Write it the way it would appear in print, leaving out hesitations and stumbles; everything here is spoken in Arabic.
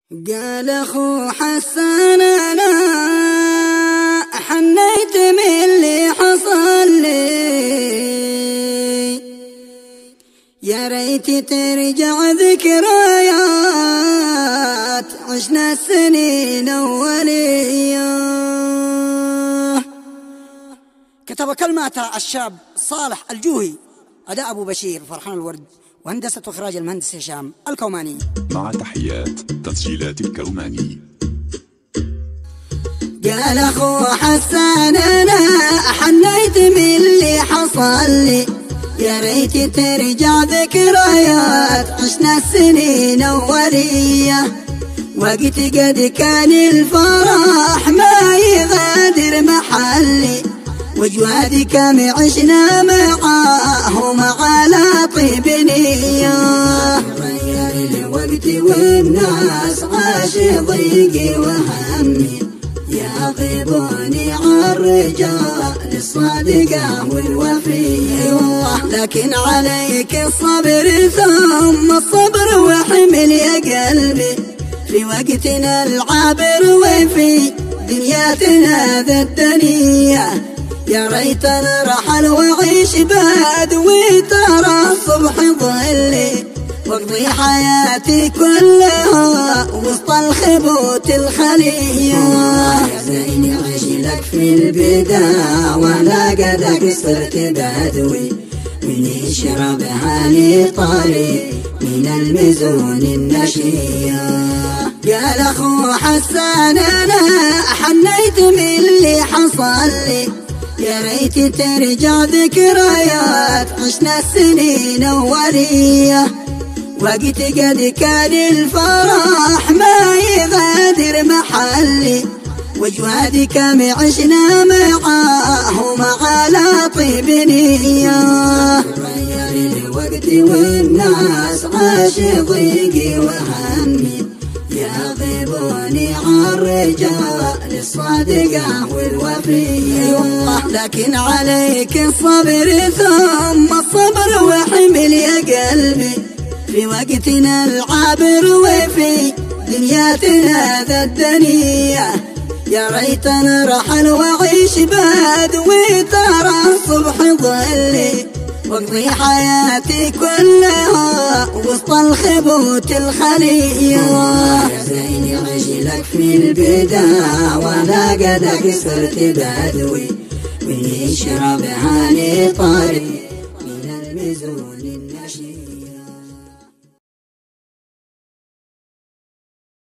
قال اخو حسان انا حنيت من اللي حصل لي، يا ريت ترجع ذكريات عشنا السنين اوليه. كتب كلمات الشاب صالح الجوهي، أداء أبو بشير فرحان الورد، وهندسة وإخراج المهندس هشام الكوماني. مع تحيات تسجيلات الكوماني. قال أخو حسان أنا حنيت من اللي حصل لي، يا ريت ترجع ذكريات عشنا السنين أولية، وقت قد كان الفرح ما يغادر محلي، وجوادي كم عشنا معاهم على طيب نية. غير الوقت والناس عاش ضيقي وهمي، يغيبوني عالرجال الصادقة والوفية، لكن عليك الصبر ثم الصبر وحمل يا قلبي، في وقتنا العابر وفي دنياتنا ذا الدنيا، يا ريت نرحل وعيش بدوي ترى الصبح ظلي، واقضي حياتي كلها وسط الخبوت الخلية. يا زيني عيش لك في البداية وانا قدك صرت بدوي، من يشرب هاني طريق من المزون النشية. قال اخو حسان انا حنيت من اللي حصل لي، يا ريت ترجع ذكريات عشنا السنين أولية، وقت قد كان الفرح ما يغادر محلي، وجوادي كم عشنا معاهم على طيب نية. غير الوقت والناس عاش ضيقي وهمي، يغيبوني عالرجال الصادقة والوفية، لكن عليك الصبر ثم الصبر وحمل يا قلبي، في وقتنا العابر وفي دنياتنا ذا الدنيا، يا ريت نرحل وعيش بدوي ترى الصبح ظلي، واقضي حياتي كلها وسط الخبوت الخلية. يا زيني عيش لك في البداية وانا قدك صرت بدوي، من يشرب هاني طريق من المزون